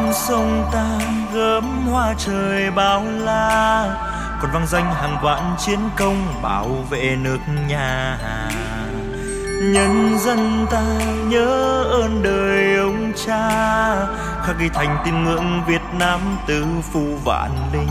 non sông ta gấm hoa trời bao la, còn vang danh hàng vạn chiến công bảo vệ nước nhà. Nhân dân ta nhớ ơn đời ông cha, khắc ghi thành tín ngưỡng Việt Nam tứ phủ vạn linh.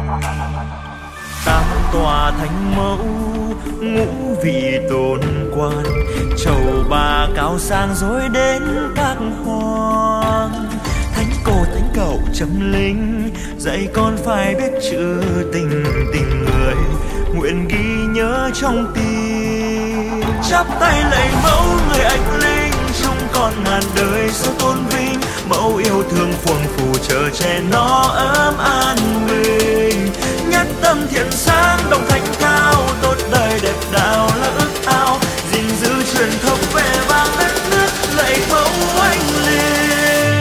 Tám tòa thánh mẫu, ngũ vị tôn quan, trầu bà cao sang dối đến các hoàng. Thánh cô thánh cậu chấm linh, dạy con phải biết chữ tình tình người, nguyện ghi nhớ trong tim. Chắp tay lạy mẫu người anh linh, chung con ngàn đời sau tôn vinh. Mẫu yêu thương khuôn phù chờ che nó ấm an bình. Nhất tâm thiện sáng đồng thanh cao, tốt đời đẹp đạo là ước ao. Gìn giữ truyền thống vẻ vang đất nước, lạy mẫu anh linh.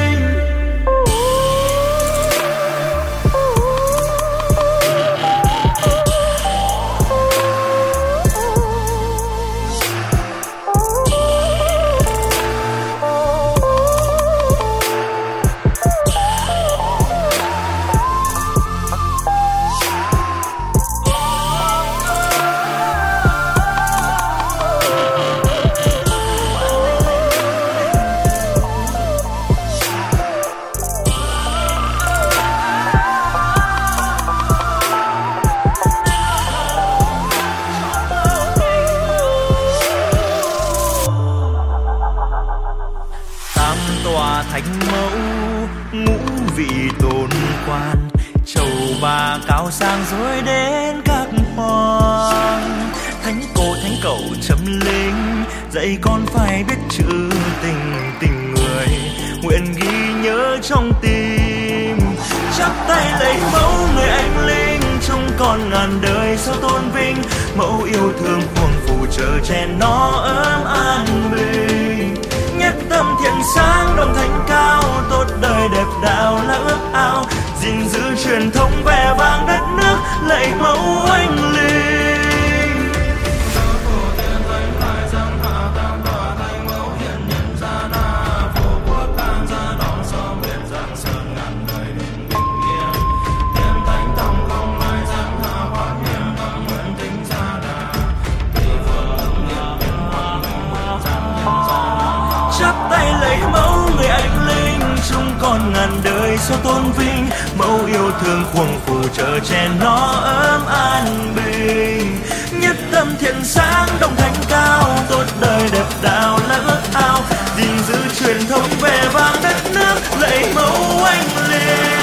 Cao sang dối đến các hoàng. Thánh cô thánh cậu chấm linh, dạy con phải biết chữ tình tình người, nguyện ghi nhớ trong tim. Chắp tay lấy mẫu người anh linh, chung con ngàn đời sau tôn vinh. Mẫu yêu thương khuôn phù chờ che nó ấm an bình. Nhất tâm thiện sáng đồng thánh cao, tốt đời đẹp đạo là ước ao. Gìn giữ truyền thống vẻ vang đất nước, lạy mẫu anh linh. Chắp tay lấy mẫu người anh linh, chung con ngàn đời sau tôn vinh. Mẫu yêu thương khuôn phù chờ che nó ấm an bình. Nhất tâm thiện sáng đồng thánh cao, tốt đời đẹp đạo là ước ao. Gìn giữ truyền thống vẻ vang đất nước, lạy mẫu anh linh.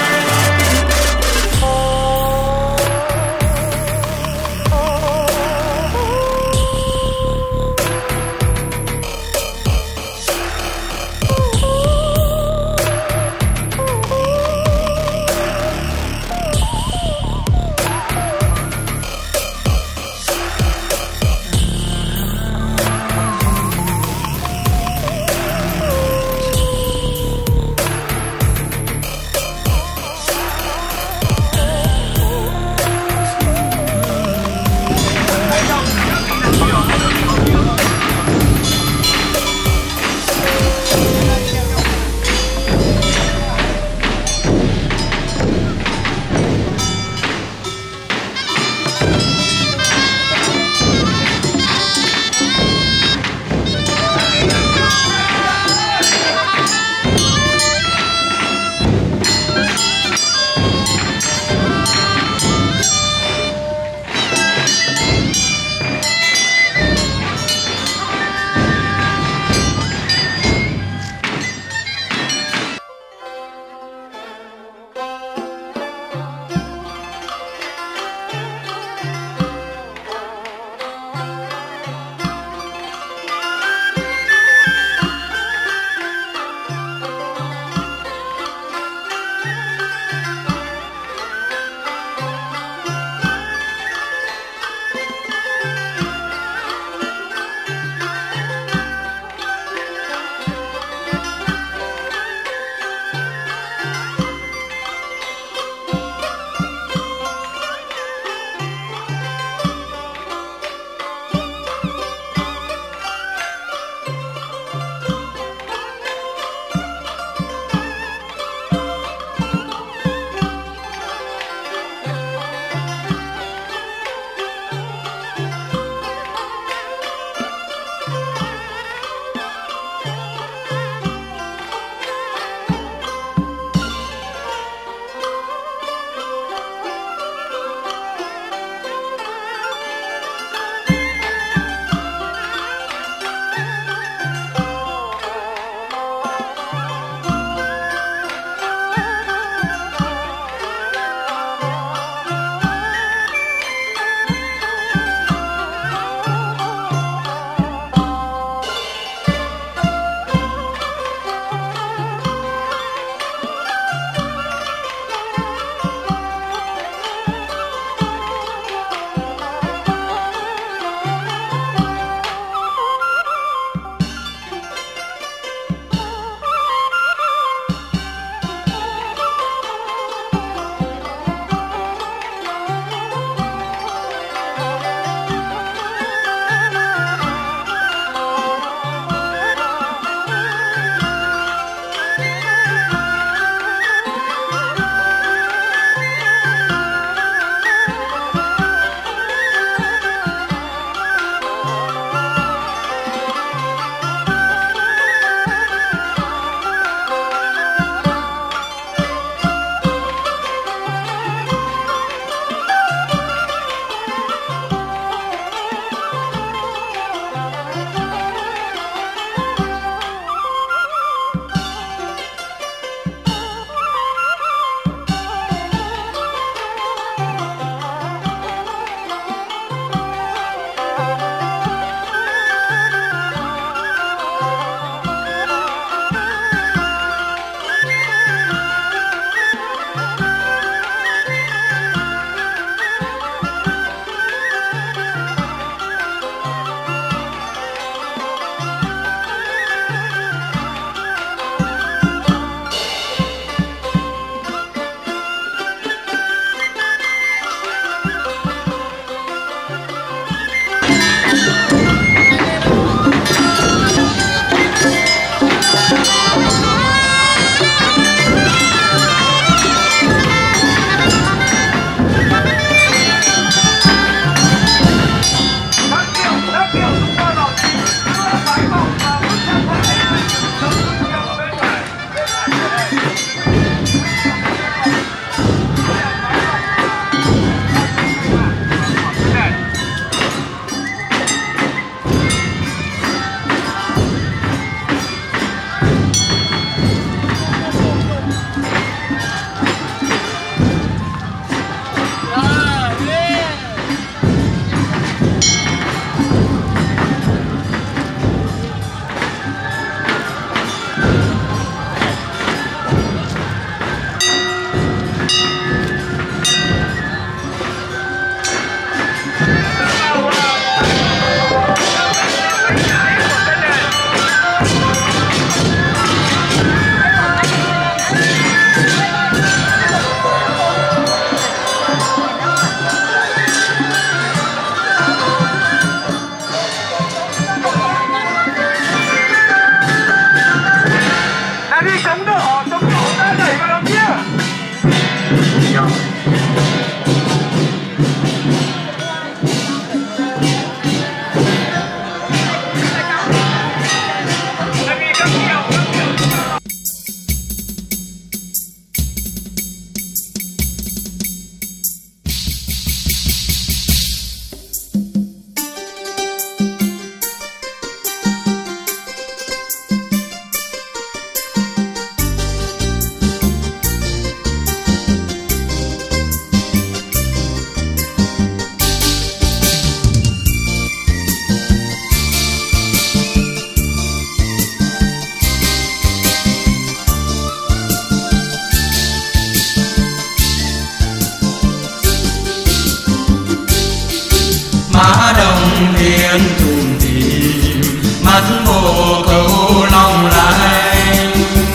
Má đồng thiên tùm tìm mắt vô cầu lòng lạnh.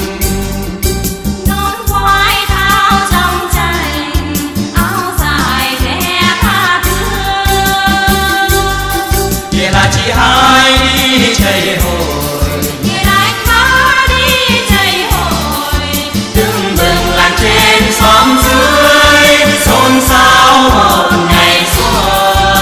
Nón quai thao trong tranh áo dài ghé tha thương. Kia là chị hai đi chạy hồi, Kia là anh ba đi chạy hồi. tưng bừng làng trên xóm dưới xôn xao một ngày xuân.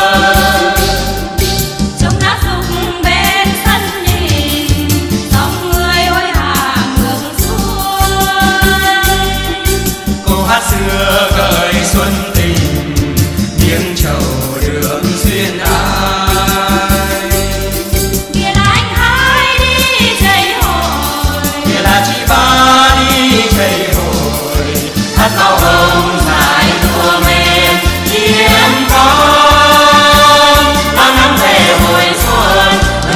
Trông lá rụng bên sân đình, dòng người hối hả ngược xuôi. Câu hát xưa gợi xuân tình, miếng trầu đường duyên ai. Kia là anh hai đi chạy hồi, Kia là chị ba đi chạy hồi, hát bao hồng dài đua men hiên con đang nắm về hồi xuân.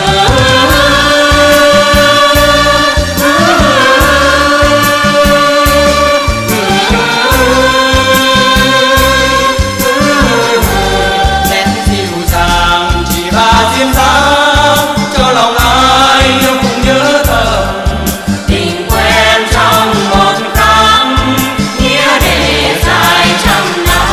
Nét dịu dàng chỉ ba diêm dáng cho lòng ai yêu cùng nhớ thầm tình quen trong một tháng nghĩa để dài trăm năm.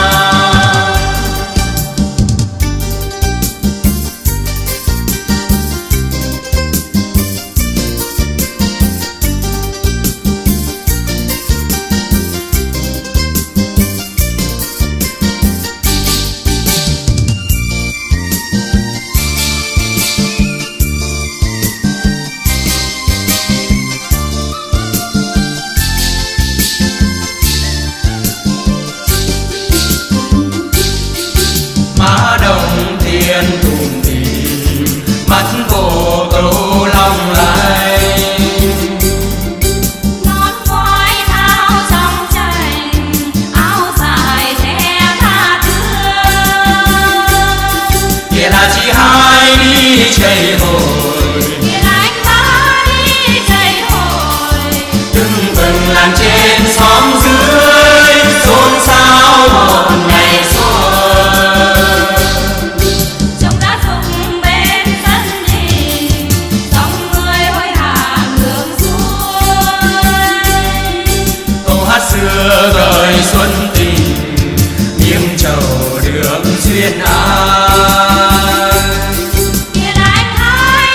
Má đồng thiên tùm tìm mắt vô cầu lòng lạnh. nón quai thao trong tranh áo dài ghé tha thương. Kia là chị hai đi chạy hồi, Kia là anh ba đi chạy hồi. tưng bừng làng trên xóm dưới xôn xao một ngày xuân. Trông lá rụng bên sân đình, dòng người hối hả ngược xuôi. Câu hát xưa gợi xuân tình, miếng trầu được duyên ai. Kia là anh hai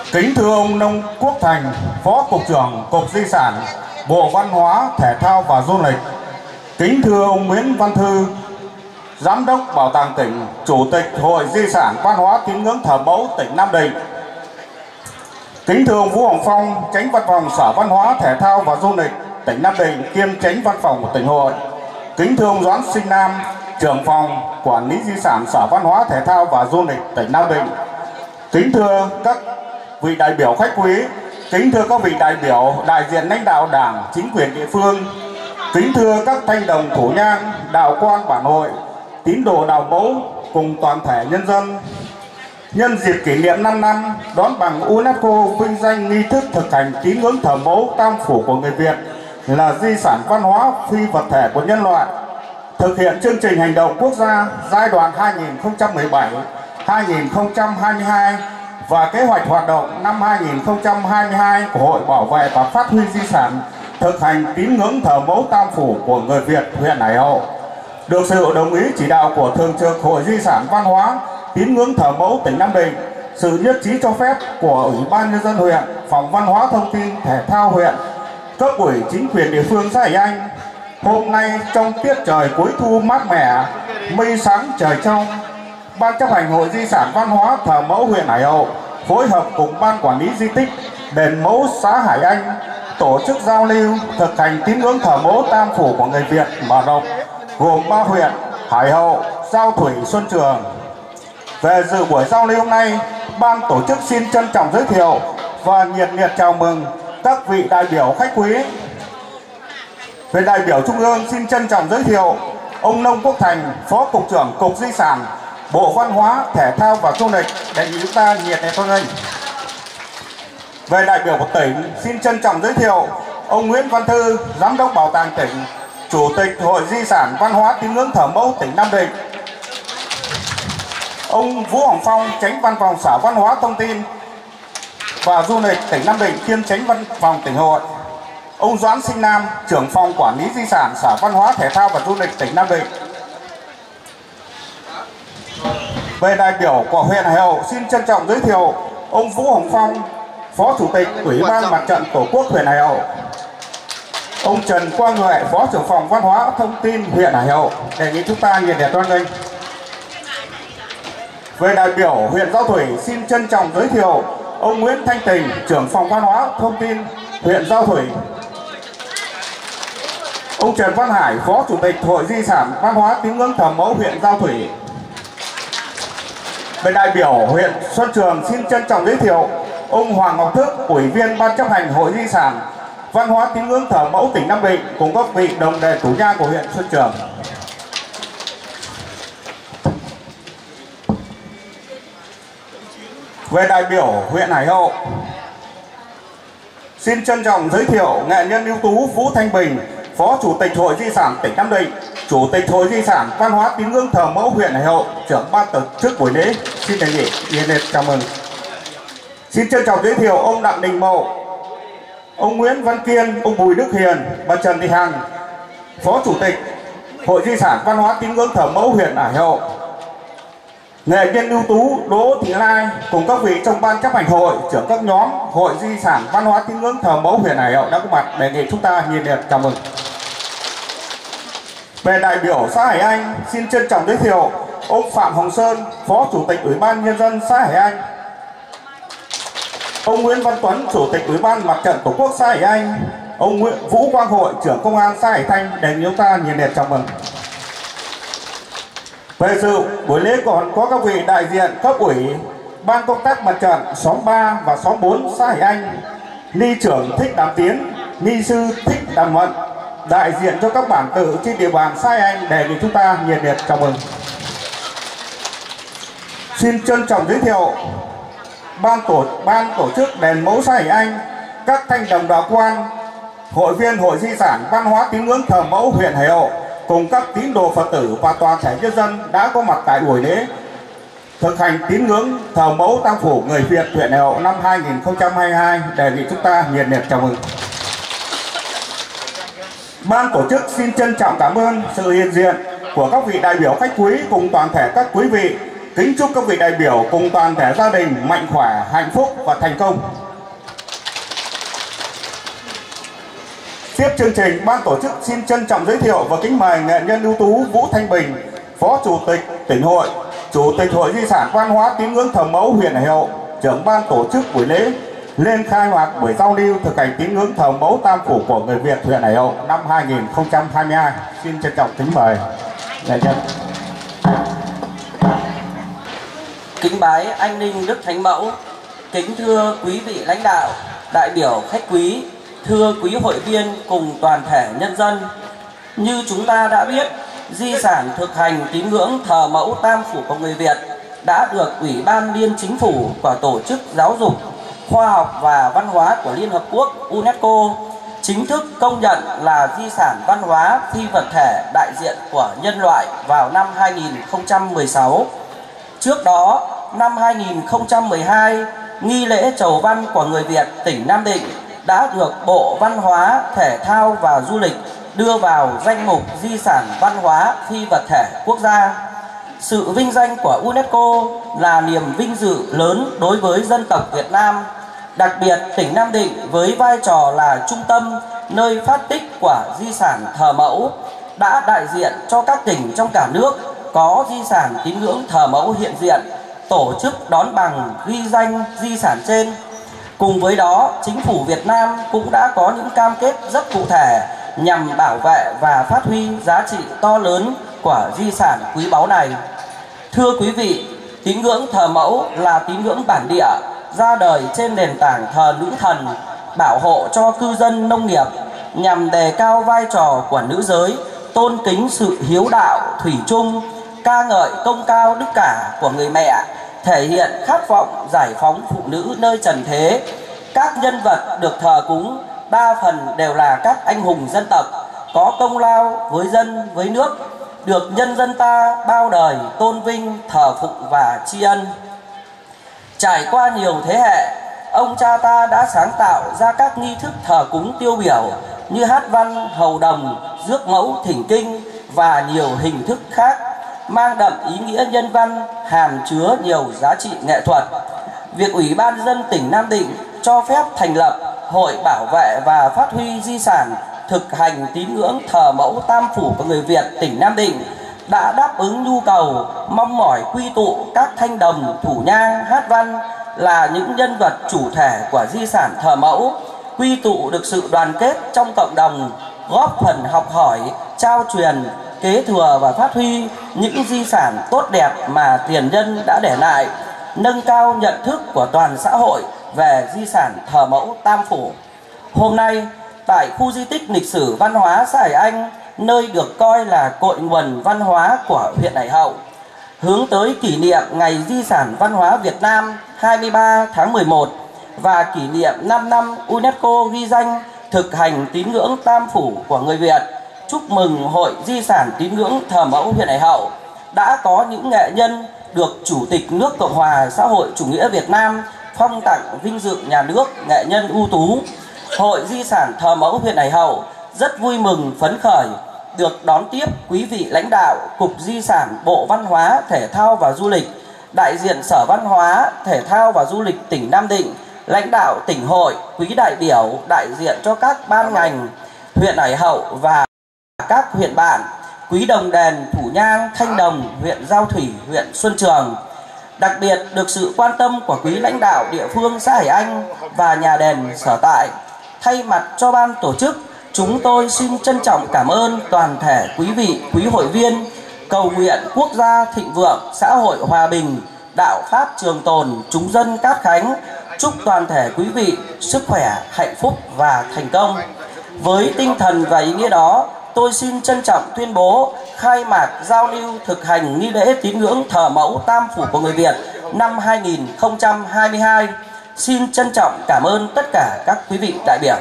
Kính thưa ông Nông Quốc Thành, Phó Cục trưởng Cục Di sản, Bộ Văn hóa, Thể thao và Du lịch. Kính thưa ông Nguyễn Văn Thư, Giám đốc Bảo tàng tỉnh, Chủ tịch Hội Di sản Văn hóa Tín ngưỡng thờ mẫu tỉnh Nam Định. Kính thưa ông Vũ Hồng Phong, Chánh Văn phòng Sở Văn hóa, Thể thao và Du lịch tỉnh Nam Định kiêm Chánh Văn phòng của tỉnh hội. Kính thưa ông Doãn Sinh Nam, Trưởng phòng Quản lý Di sản Sở Văn hóa, Thể thao và Du lịch tỉnh Nam Định. Kính thưa các vị đại biểu khách quý, kính thưa các vị đại biểu đại diện lãnh đạo Đảng, chính quyền địa phương, kính thưa các thanh đồng thủ nhang, đạo quan bản hội, tín đồ đạo mẫu cùng toàn thể nhân dân. Nhân dịp kỷ niệm 5 năm đón bằng UNESCO vinh danh nghi thức thực hành tín ngưỡng thờ mẫu tam phủ của người Việt là di sản văn hóa phi vật thể của nhân loại, thực hiện chương trình hành động quốc gia giai đoạn 2017-2022 và kế hoạch hoạt động năm 2022 của Hội Bảo vệ và Phát huy Di sản thực hành tín ngưỡng thờ mẫu tam phủ của người Việt huyện Hải Hậu, được sự đồng ý chỉ đạo của Thường trực Hội Di sản Văn hóa Tín ngưỡng thờ mẫu tỉnh Nam Định, sự nhất trí cho phép của Ủy ban Nhân dân huyện, Phòng Văn hóa Thông tin Thể thao huyện, cấp ủy chính quyền địa phương xã Hải Anh. Hôm nay trong tiết trời cuối thu mát mẻ, mây sáng trời trong, Ban chấp hành Hội Di sản Văn hóa thờ mẫu huyện Hải Hậu phối hợp cùng Ban quản lý di tích đền mẫu xã Hải Anh tổ chức giao lưu thực hành tín ngưỡng thờ mẫu tam phủ của người Việt mở rộng, gồm 3 huyện Hải Hậu, Giao Thủy, Xuân Trường. Về dự buổi giao lưu hôm nay, ban tổ chức xin trân trọng giới thiệu và nhiệt liệt chào mừng các vị đại biểu khách quý. Về đại biểu Trung ương xin trân trọng giới thiệu ông Nông Quốc Thành, Phó Cục trưởng Cục Di sản, Bộ Văn hóa, Thể thao và Du lịch, đề nghị chúng ta nhiệt liệt hoan nghênh. Về đại biểu của tỉnh xin trân trọng giới thiệu ông Nguyễn Văn Thư, Giám đốc Bảo tàng tỉnh, Chủ tịch Hội Di sản Văn hóa Tín ngưỡng thờ mẫu tỉnh Nam Định. Ông Vũ Hồng Phong, Chánh Văn phòng Sở Văn hóa Thông tin và Du lịch tỉnh Nam Định kiêm Chánh Văn phòng tỉnh hội. Ông Doãn Sinh Nam, Trưởng phòng Quản lý Di sản Sở Văn hóa Thể thao và Du lịch tỉnh Nam Định. Về đại biểu của huyện Hải Hậu xin trân trọng giới thiệu ông Vũ Hồng Phong, Phó Chủ tịch Ủy ban Mặt trận Tổ quốc huyện Hải Hậu. Ông Trần Quang Huệ, Phó trưởng phòng Văn hóa Thông tin huyện Hải Hậu, đề nghị chúng ta nhiệt liệt hoan nghênh. Về đại biểu huyện Giao Thủy xin trân trọng giới thiệu ông Nguyễn Thanh Tình, trưởng phòng Văn hóa Thông tin huyện Giao Thủy. Ông Trần Văn Hải, Phó Chủ tịch Hội Di sản Văn hóa Tín ngưỡng thờ mẫu huyện Giao Thủy. Về đại biểu huyện Xuân Trường xin trân trọng giới thiệu ông Hoàng Ngọc Thức, Ủy viên Ban chấp hành Hội Di sản Văn hóa Tín ngưỡng thờ mẫu tỉnh Nam Định cùng các vị đồng đề thủ nhang của huyện Xuân Trường. Về đại biểu huyện Hải Hậu xin trân trọng giới thiệu nghệ nhân ưu tú Vũ Thanh Bình, Phó Chủ tịch Hội Di sản tỉnh Nam Định, Chủ tịch Hội Di sản Văn hóa Tín ngưỡng thờ mẫu huyện Hải Hậu, trưởng ban tổ chức buổi lễ. Xin đề nghị nhiệt liệt chào mừng. Xin trân trọng giới thiệu ông Đặng Đình Mậu, ông Nguyễn Văn Kiên, ông Bùi Đức Hiền, bà Trần Thị Hằng, Phó Chủ tịch Hội Di sản Văn hóa Tín ngưỡng thờ mẫu huyện Hải Hậu. Nghệ nhân ưu tú Đỗ Thị Lai cùng các vị trong ban chấp hành hội, trưởng các nhóm Hội Di sản Văn hóa Tín ngưỡng thờ mẫu huyện Hải Hậu đã có mặt, đề nghị chúng ta nhiệt liệt chào mừng. Về đại biểu xã Hải Anh xin trân trọng giới thiệu ông Phạm Hồng Sơn, Phó Chủ tịch Ủy ban Nhân dân xã Hải Anh. Ông Nguyễn Văn Tuấn, Chủ tịch Ủy ban Mặt trận Tổ quốc xã Hải Anh. Ông Vũ Quang Hội, trưởng công an xã Hải Thanh, đề nghị chúng ta nhiệt liệt chào mừng. Về dự buổi lễ còn có các vị đại diện cấp ủy, ban công tác mặt trận xóm 3 và xóm 4 xã Hải Anh, ni trưởng Thích Đàm Tiến, ni sư Thích Đàm Mận, đại diện cho các bản tự trên địa bàn xã Hải Anh, đề nghị chúng ta nhiệt liệt chào mừng. Xin trân trọng giới thiệu ban tổ chức đền mẫu xã Hải Anh, các thanh đồng đạo quan, hội viên Hội Di sản Văn hóa Tín ngưỡng thờ mẫu huyện Hải Hậu cùng các tín đồ Phật tử và toàn thể nhân dân đã có mặt tại buổi lễ thực hành tín ngưỡng thờ mẫu tam phủ người Việt huyện Hải Hậu năm 2022, đề nghị chúng ta nhiệt liệt chào mừng. Ban tổ chức xin trân trọng cảm ơn sự hiện diện của các vị đại biểu khách quý cùng toàn thể các quý vị, Kính chúc các vị đại biểu cùng toàn thể gia đình mạnh khỏe, hạnh phúc và thành công. Tiếp chương trình, ban tổ chức xin trân trọng giới thiệu và kính mời nghệ nhân ưu tú Vũ Thanh Bình, Phó Chủ tịch Tỉnh hội, Chủ tịch Hội Di sản Văn hóa Tín ngưỡng thờ mẫu huyện Hải Hậu, trưởng ban tổ chức buổi lễ lên khai mạc buổi giao lưu thực hành tín ngưỡng thờ mẫu Tam Phủ của người Việt huyện Hải Hậu năm 2022. Xin trân trọng kính mời nghệ nhân. Kính bái anh Ninh Đức Thánh Mẫu, kính thưa quý vị lãnh đạo, đại biểu khách quý, thưa quý hội viên cùng toàn thể nhân dân. Như chúng ta đã biết, di sản thực hành tín ngưỡng thờ mẫu Tam Phủ của người Việt đã được Ủy ban Liên Chính phủ của Tổ chức Giáo dục, Khoa học và Văn hóa của Liên Hợp Quốc UNESCO chính thức công nhận là di sản văn hóa phi vật thể đại diện của nhân loại vào năm 2016. Trước đó, năm 2012, nghi lễ chầu văn của người Việt tỉnh Nam Định đã được Bộ Văn hóa, Thể thao và Du lịch đưa vào danh mục di sản văn hóa phi vật thể quốc gia. Sự vinh danh của UNESCO là niềm vinh dự lớn đối với dân tộc Việt Nam. Đặc biệt, tỉnh Nam Định với vai trò là trung tâm nơi phát tích của di sản thờ mẫu đã đại diện cho các tỉnh trong cả nước có di sản tín ngưỡng thờ mẫu hiện diện, tổ chức đón bằng ghi danh di sản trên. Cùng với đó, chính phủ Việt Nam cũng đã có những cam kết rất cụ thể nhằm bảo vệ và phát huy giá trị to lớn của di sản quý báu này. Thưa quý vị, tín ngưỡng thờ mẫu là tín ngưỡng bản địa, ra đời trên nền tảng thờ nữ thần, bảo hộ cho cư dân nông nghiệp, nhằm đề cao vai trò của nữ giới, tôn kính sự hiếu đạo, thủy chung, ca ngợi công cao đức cả của người mẹ, thể hiện khát vọng giải phóng phụ nữ nơi trần thế. Các nhân vật được thờ cúng đa phần đều là các anh hùng dân tộc, có công lao với dân, với nước, được nhân dân ta bao đời tôn vinh, thờ phụng và tri ân. Trải qua nhiều thế hệ, ông cha ta đã sáng tạo ra các nghi thức thờ cúng tiêu biểu như hát văn, hầu đồng, rước mẫu, thỉnh kinh và nhiều hình thức khác, mang đậm ý nghĩa nhân văn, hàm chứa nhiều giá trị nghệ thuật. Việc Ủy ban nhân dân tỉnh Nam Định cho phép thành lập Hội bảo vệ và phát huy di sản thực hành tín ngưỡng thờ mẫu Tam Phủ của người Việt tỉnh Nam Định đã đáp ứng nhu cầu mong mỏi quy tụ các thanh đồng, thủ nhang, hát văn là những nhân vật chủ thể của di sản thờ mẫu, quy tụ được sự đoàn kết trong cộng đồng, góp phần học hỏi, trao truyền, kế thừa và phát huy những di sản tốt đẹp mà tiền nhân đã để lại, nâng cao nhận thức của toàn xã hội về di sản thờ mẫu Tam Phủ. Hôm nay, tại khu di tích lịch sử văn hóa xã Hải Anh, nơi được coi là cội nguồn văn hóa của huyện Hải Hậu, hướng tới kỷ niệm Ngày Di sản Văn hóa Việt Nam 23 tháng 11 và kỷ niệm 5 năm UNESCO ghi danh thực hành tín ngưỡng Tam Phủ của người Việt, chúc mừng Hội Di sản Tín ngưỡng thờ mẫu huyện Hải Hậu đã có những nghệ nhân được Chủ tịch nước Cộng hòa xã hội chủ nghĩa Việt Nam phong tặng vinh dự nhà nước nghệ nhân ưu tú. Hội Di sản thờ mẫu huyện Hải Hậu rất vui mừng phấn khởi được đón tiếp quý vị lãnh đạo Cục Di sản Bộ Văn hóa, Thể thao và Du lịch, đại diện Sở Văn hóa, Thể thao và Du lịch tỉnh Nam Định, lãnh đạo tỉnh hội, quý đại biểu đại diện cho các ban ngành huyện Hải Hậu và các huyện bạn, quý đồng đền, thủ nhang, thanh đồng, huyện Giao Thủy, huyện Xuân Trường. Đặc biệt được sự quan tâm của quý lãnh đạo địa phương xã Hải Anh và nhà đền sở tại. Thay mặt cho ban tổ chức, chúng tôi xin trân trọng cảm ơn toàn thể quý vị, quý hội viên, cầu nguyện quốc gia thịnh vượng, xã hội hòa bình, đạo pháp trường tồn, chúng dân cát khánh. Chúc toàn thể quý vị sức khỏe, hạnh phúc và thành công. Với tinh thần và ý nghĩa đó, tôi xin trân trọng tuyên bố khai mạc giao lưu thực hành nghi lễ tín ngưỡng thờ mẫu Tam Phủ của người Việt năm 2022. Xin trân trọng cảm ơn tất cả các quý vị đại biểu.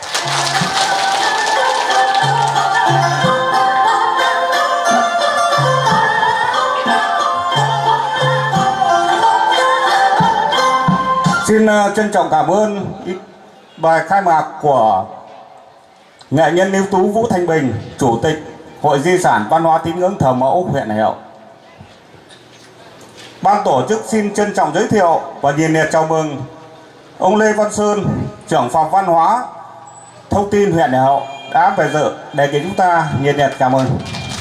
Xin trân trọng cảm ơn bài khai mạc của nghệ nhân ưu tú Vũ Thanh Bình, Chủ tịch Hội Di sản Văn hóa Tín ngưỡng thờ mẫu huyện Hải Hậu. Ban tổ chức xin trân trọng giới thiệu và nhiệt liệt chào mừng ông Lê Văn Sơn, trưởng phòng văn hóa thông tin huyện Hải Hậu đã về dự. Đề nghị chúng ta nhiệt liệt cảm ơn.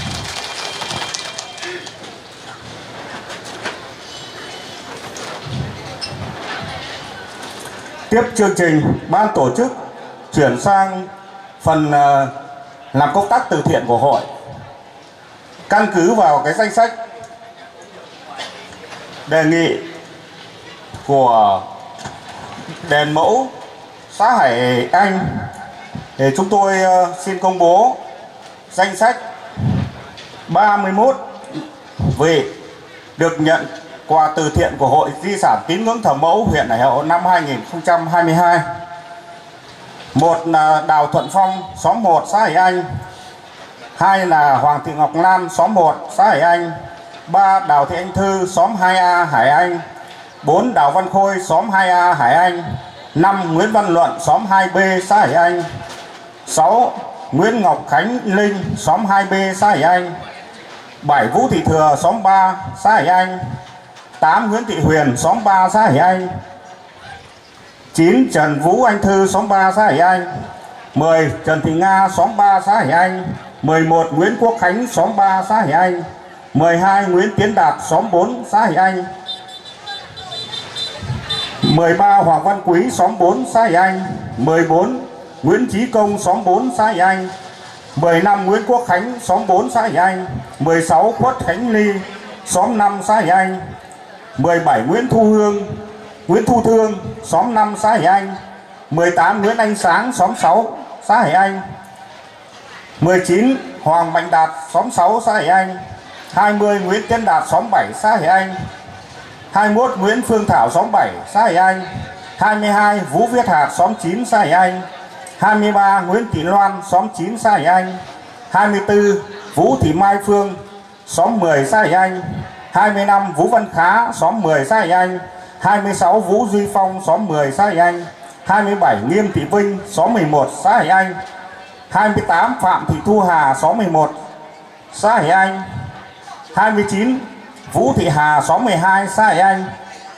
Tiếp chương trình, ban tổ chức chuyển sang phần làm công tác từ thiện của hội. Căn cứ vào cái danh sách đề nghị của đền mẫu xã Hải Anh thì chúng tôi xin công bố danh sách 31 vị được nhận quà từ thiện của Hội Di sản Tín ngưỡng thờ mẫu huyện Hải Hậu năm 2022. Một là Đào Thuận Phong, xóm 1 xã Hải Anh. 2 là Hoàng Thị Ngọc Lan, xóm 1 xã Hải Anh. 3 Đào Thị Anh Thư, xóm 2A Hải Anh. 4 Đào Văn Khôi, xóm 2A Hải Anh. 5 Nguyễn Văn Luận, xóm 2B xã Hải Anh. 6 Nguyễn Ngọc Khánh Linh, xóm 2B xã Hải Anh. 7 Vũ Thị Thừa, xóm 3 xã Hải Anh. 8 Nguyễn Thị Huyền, xóm 3 xã Hải Anh. 9 Trần Vũ Anh Thư, xóm 3 xã Hải Anh. 10 Trần Thị Nga, xóm 3 xã Hải Anh. 11 Nguyễn Quốc Khánh, xóm 3 xã Hải Anh. 12 Nguyễn Tiến Đạt, xóm 4 xã Hải Anh. 13 Hoàng Văn Quý, xóm 4 xã Hải Anh. 14 Nguyễn Chí Công, xóm 4 xã Hải Anh. 15 Nguyễn Quốc Khánh, xóm 4 xã Hải Anh. 16 Khuất Khánh Ly, xóm 5 xã Hải Anh. 17 Nguyễn Thu Thương, xóm 5 xã Hải Anh. 18 Nguyễn Anh Sáng, xóm 6 xã Hải Anh. 19 Hoàng Mạnh Đạt, xóm 6 xã Hải Anh. 20 Nguyễn Tiến Đạt, xóm 7 xã Hải Anh. 21 Nguyễn Phương Thảo, xóm 7 xã Hải Anh. 22 Vũ Viết Hạt, xóm 9 xã Hải Anh. 23 Nguyễn Thị Loan, xóm 9 xã Hải Anh. 24 Vũ Thị Mai Phương, xóm 10 xã Hải Anh. 25 Vũ Văn Khá, xóm 10 xã Hải Anh. 26 Vũ Duy Phong, xóm 10 xã Hải Anh. 27 Nghiêm Thị Vinh, xóm 11 xã Hải Anh. 28 Phạm Thị Thu Hà, xóm 11 xã Hải Anh. 29 Vũ Thị Hà, xóm 12 xã Hải Anh.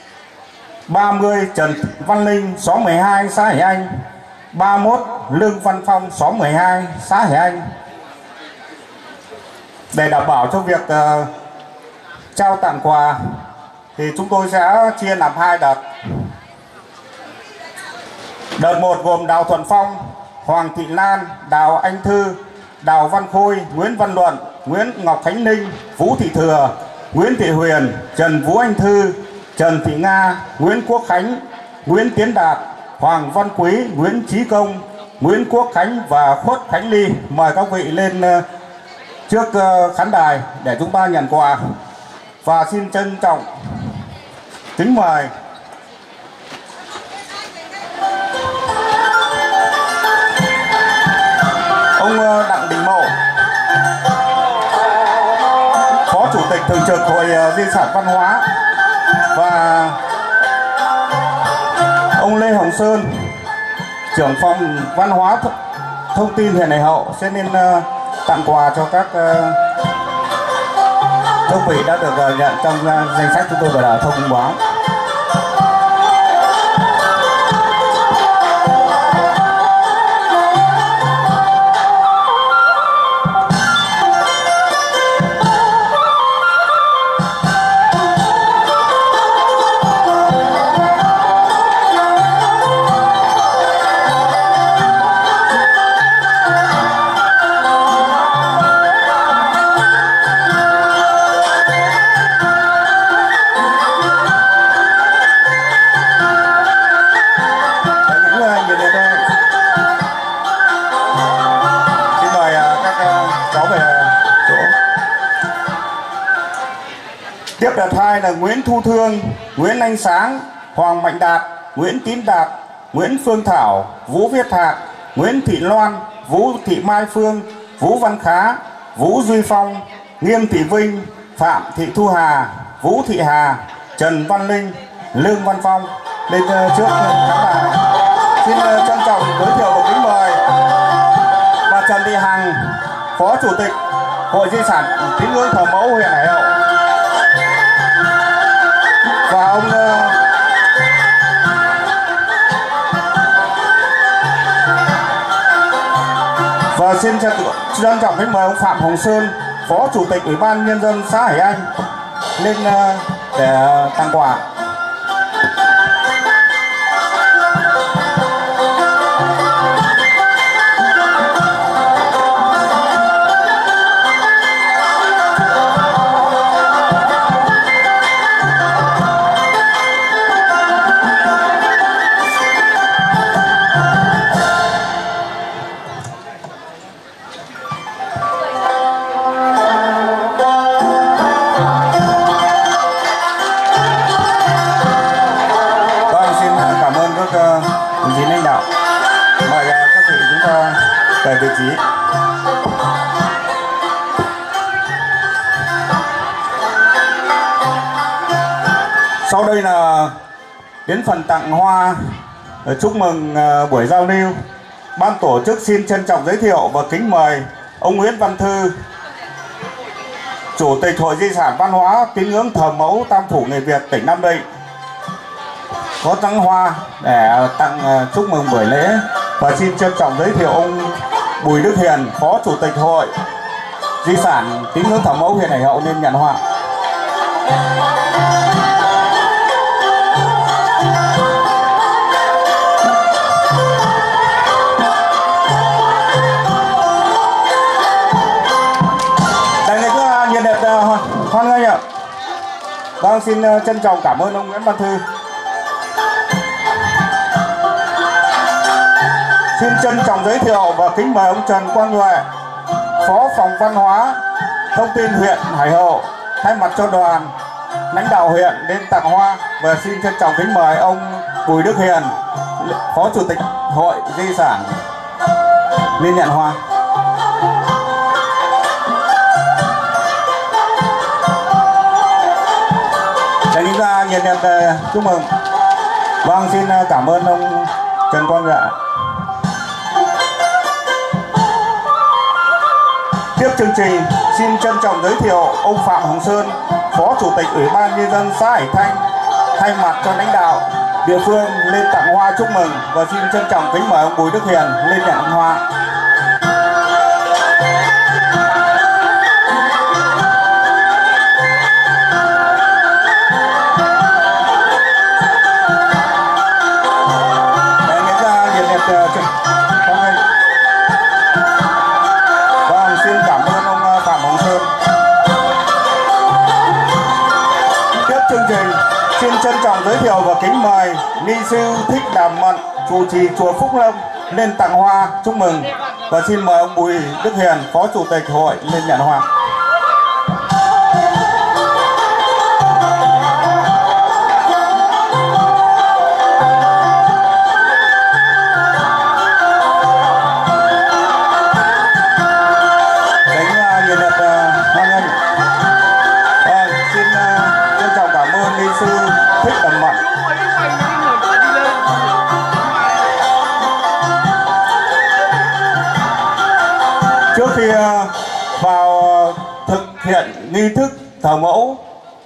30 Trần Văn Linh, xóm 12 xã Hải Anh. 31 Lương Văn Phong, xóm 12 xã Hải Anh. Để đảm bảo cho việc trao tặng quà thì chúng tôi sẽ chia làm 2 đợt. Đợt 1 gồm Đào Thuận Phong, Hoàng Thị Lan, Đào Anh Thư, Đào Văn Khôi, Nguyễn Văn Luận, Nguyễn Ngọc Khánh Ninh, Vũ Thị Thừa, Nguyễn Thị Huyền, Trần Vũ Anh Thư, Trần Thị Nga, Nguyễn Quốc Khánh, Nguyễn Tiến Đạt, Hoàng Văn Quý, Nguyễn Chí Công, Nguyễn Quốc Khánh và Khuất Khánh Ly. Mời các vị lên trước khán đài để chúng ta nhận quà. Và xin trân trọng kính mời ông Đặng Đình Mậu, Phó Chủ tịch Thường trực Hội Di sản Văn hóa, và ông Lê Hồng Sơn, trưởng phòng văn hóa thông tin huyện Hải Hậu sẽ nên tặng quà cho các vị đã được nhận trong danh sách chúng tôi vừa đã thông báo. Tiếp đợt 2 là Nguyễn Thu Thương, Nguyễn Anh Sáng, Hoàng Mạnh Đạt, Nguyễn Tín Đạt, Nguyễn Phương Thảo, Vũ Viết Hạt, Nguyễn Thị Loan, Vũ Thị Mai Phương, Vũ Văn Khá, Vũ Duy Phong, Nghiêm Thị Vinh, Phạm Thị Thu Hà, Vũ Thị Hà, Trần Văn Linh, Lương Văn Phong. Lên trước khán đài. Xin trân trọng giới thiệu và kính mời bà Trần Thị Hằng, Phó Chủ tịch Hội Di sản Tín ngưỡng thờ mẫu huyện Hải Hậu. xin trân trọng kính mời ông Phạm Hồng Sơn, Phó Chủ tịch Ủy ban Nhân dân xã Hải Anh lên để tặng quà. Về vị trí. Sau đây là đến phần tặng hoa chúc mừng buổi giao lưu. Ban tổ chức xin trân trọng giới thiệu và kính mời ông Nguyễn Văn Thư, Chủ tịch Hội Di sản Văn hóa Tín ngưỡng thờ mẫu Tam Phủ Người Việt tỉnh Nam Định có tặng hoa để tặng chúc mừng buổi lễ. Và xin trân trọng giới thiệu ông Bùi Đức Hiền, Phó Chủ tịch Hội Di sản Tín ngưỡng thờ mẫu huyện Hải Hậu nên nhận hoa. Đại nghị cứ nhiệt liệt hoan nghênh ạ. Vâng, xin trân trọng cảm ơn ông Nguyễn Văn Thư. Xin trân trọng giới thiệu và kính mời ông Trần Quang Huệ, Phó Phòng Văn hóa Thông tin huyện Hải Hậu thay mặt cho đoàn lãnh đạo huyện đến tặng hoa. Và xin trân trọng kính mời ông Bùi Đức Hiền, Phó Chủ tịch Hội Di sản lên nhận hoa. Để chúng ta nhiệt liệt chúc mừng. Vâng, xin cảm ơn ông Trần Quang Huệ. Tiếp chương trình, xin trân trọng giới thiệu ông Phạm Hồng Sơn, Phó Chủ tịch Ủy ban Nhân dân xã Hải Thanh thay mặt cho lãnh đạo địa phương lên tặng hoa chúc mừng. Và xin trân trọng kính mời ông Bùi Đức Hiền lên nhận hoa. Xin trân trọng giới thiệu và kính mời ni sư Thích Đàm Mận, trụ trì chùa Phúc Lâm lên tặng hoa chúc mừng. Và xin mời ông Bùi Đức Hiền, Phó Chủ tịch Hội lên nhận hoa. Trước khi vào thực hiện nghi thức thờ mẫu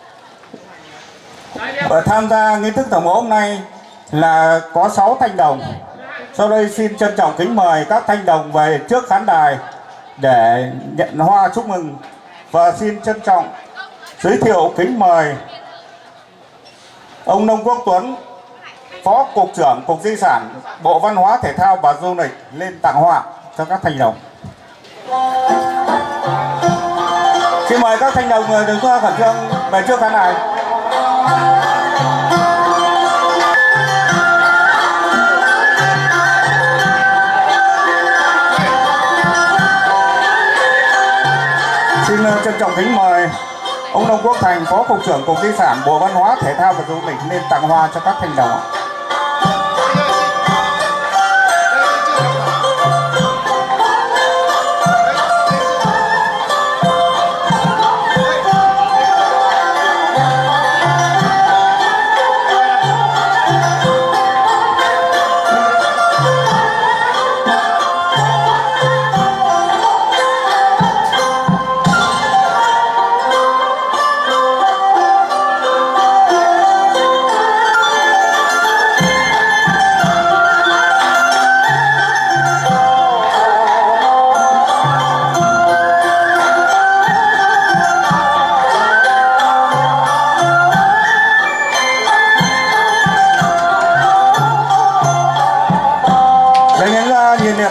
và tham gia nghi thức thờ mẫu hôm nay là có 6 thanh đồng. Sau đây xin trân trọng kính mời các thanh đồng về trước khán đài để nhận hoa chúc mừng. Và xin trân trọng giới thiệu kính mời ông Nông Quốc Tuấn, Phó Cục trưởng Cục Di sản Bộ Văn hóa Thể thao và Du lịch lên tặng hoa cho các thanh đồng. Xin mời các thanh đồng đứng khẩn trương về trước khán đài. Xin trân trọng kính mời ông Nông Quốc Thành, Phó Cục trưởng Cục Di sản Bộ Văn hóa Thể thao và Du lịch lên tặng hoa cho các thanh đồng.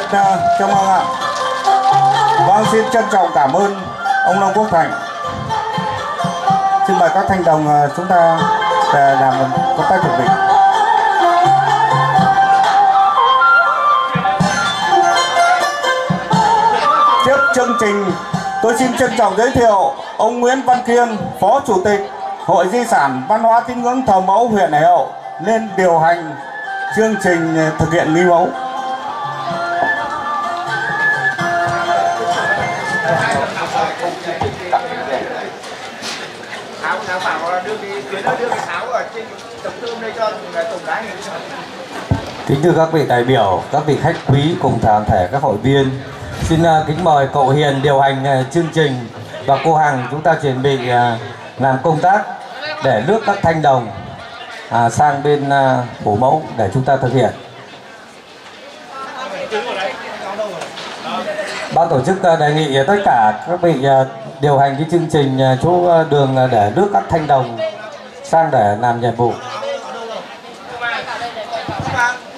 cảm ơn ạ. Vâng, xin trân trọng cảm ơn ông Nông Quốc Thành. Xin mời các thanh đồng chúng ta làm công tác chuẩn bị. Tiếp chương trình, tôi xin trân trọng giới thiệu ông Nguyễn Văn Kiên, Phó Chủ tịch Hội Di sản Văn hóa Tín ngưỡng thờ mẫu huyện Hải Hậu nên điều hành chương trình thực hiện nghi mẫu. Kính thưa các vị đại biểu, các vị khách quý cùng toàn thể các hội viên, xin kính mời cậu Hiền điều hành chương trình và cô Hằng chúng ta chuẩn bị làm công tác để rước các thanh đồng sang bên phủ mẫu để chúng ta thực hiện. Ban tổ chức đề nghị tất cả các vị điều hành cái chương trình chỗ đường để rước các thanh đồng sang để làm nhiệm vụ.